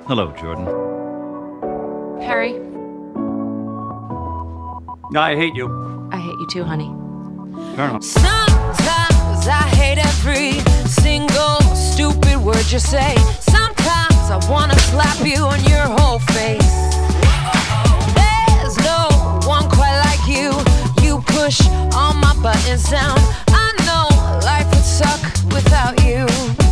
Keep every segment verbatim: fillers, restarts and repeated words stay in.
Hello, Jordan. Harry. I hate you. I hate you too, honey. Fair enough. Sometimes I hate every single stupid word you say. Sometimes I wanna slap you on your whole face. There's no one quite like you. You push all my buttons down. I know life would suck without you.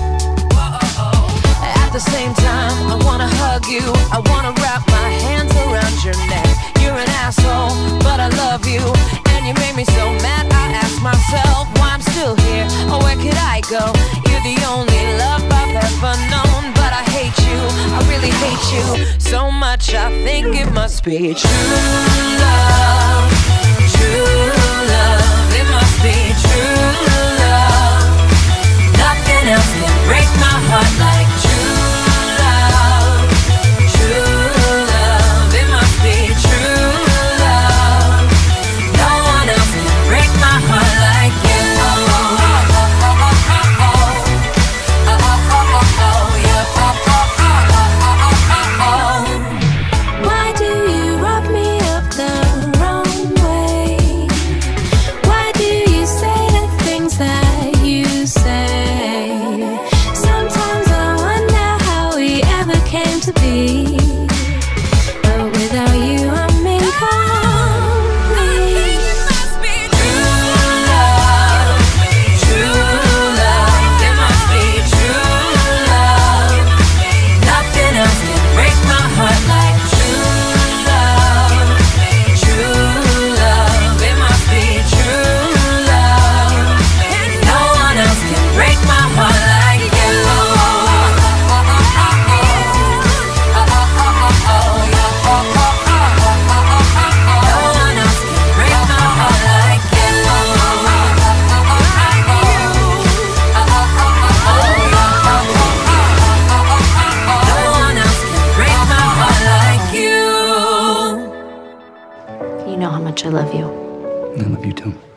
At the same time, I wanna hug you. I wanna wrap my hands around your neck. You're an asshole, but I love you. And you made me so mad, I ask myself why I'm still here, or where could I go? You're the only love I've ever known, but I hate you, I really hate you so much, I think it must be true love. True love, it must be true love. Nothing else can break my heart like true. You know how much I love you. I love you too.